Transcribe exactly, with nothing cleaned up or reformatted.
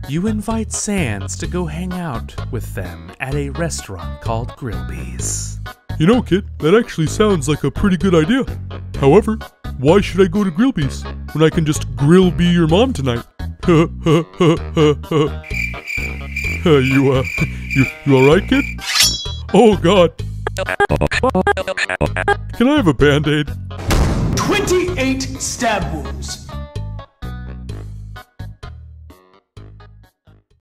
You invite Sans to go hang out with them at a restaurant called Grillby's. You know, kid, that actually sounds like a pretty good idea. However, why should I go to Grillby's when I can just grill be your mom tonight? you, uh, you, you alright, kid? Oh, God. Can I have a Band-Aid? twenty-eight stab wounds.